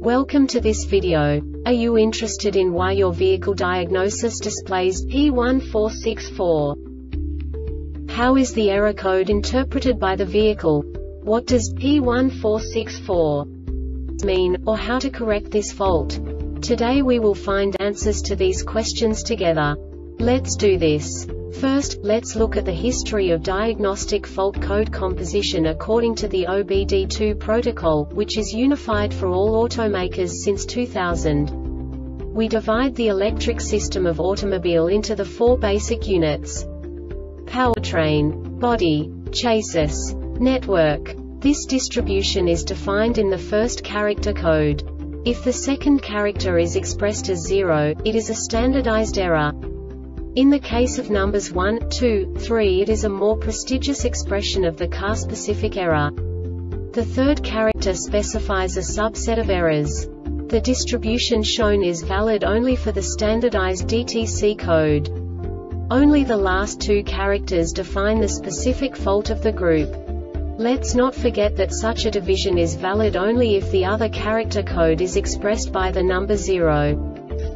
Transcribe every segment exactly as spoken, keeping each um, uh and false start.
Welcome to this video. Are you interested in why your vehicle diagnosis displays P one four six four? How is the error code interpreted by the vehicle? What does P one four six four mean, or how to correct this fault? Today we will find answers to these questions together. Let's do this. First, let's look at the history of diagnostic fault code composition according to the O B D two protocol, which is unified for all automakers since two thousand. We divide the electric system of automobile into the four basic units: powertrain, body, chassis, network. This distribution is defined in the first character code. If the second character is expressed as zero, it is a standardized error. In the case of numbers one, two, three, it is a more prestigious expression of the car-specific error. The third character specifies a subset of errors. The distribution shown is valid only for the standardized D T C code. Only the last two characters define the specific fault of the group. Let's not forget that such a division is valid only if the other character code is expressed by the number zero.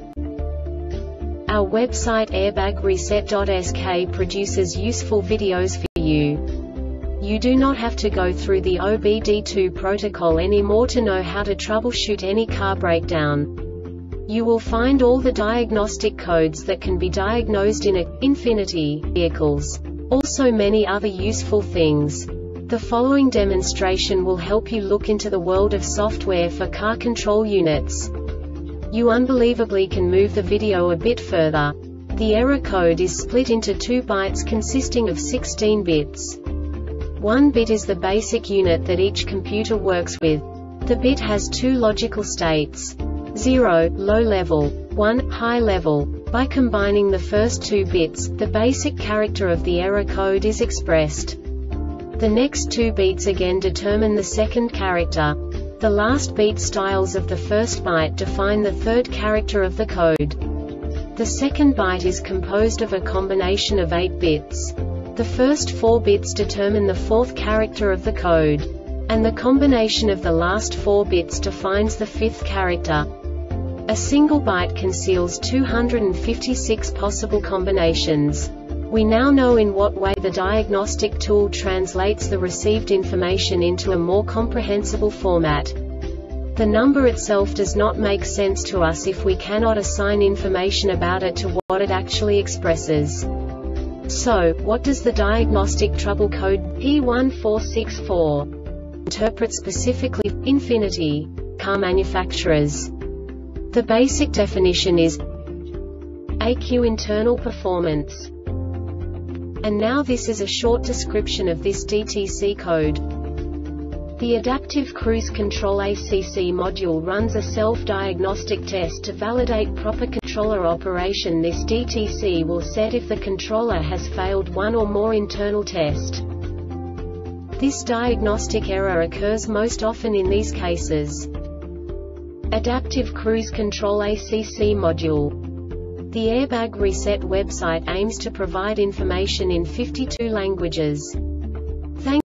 Our website airbag reset dot S K produces useful videos for you. You do not have to go through the O B D two protocol anymore to know how to troubleshoot any car breakdown. You will find all the diagnostic codes that can be diagnosed in a Infiniti vehicles. Also many other useful things. The following demonstration will help you look into the world of software for car control units. You unbelievably can move the video a bit further. The error code is split into two bytes consisting of sixteen bits. One bit is the basic unit that each computer works with. The bit has two logical states: zero, low level, one, high level. By combining the first two bits, the basic character of the error code is expressed. The next two beats again determine the second character. The last beat styles of the first byte define the third character of the code. The second byte is composed of a combination of eight bits. The first four bits determine the fourth character of the code. And the combination of the last four bits defines the fifth character. A single byte conceals two hundred fifty-six possible combinations. We now know in what way the diagnostic tool translates the received information into a more comprehensible format. The number itself does not make sense to us if we cannot assign information about it to what it actually expresses. So, what does the diagnostic trouble code P one four six four interpret specifically for Infiniti car manufacturers? The basic definition is A Q internal performance. And now this is a short description of this D T C code. The Adaptive Cruise Control A C C module runs a self-diagnostic test to validate proper controller operation. This D T C will set if the controller has failed one or more internal tests. This diagnostic error occurs most often in these cases. Adaptive Cruise Control A C C module. The Airbag Reset website aims to provide information in fifty-two languages.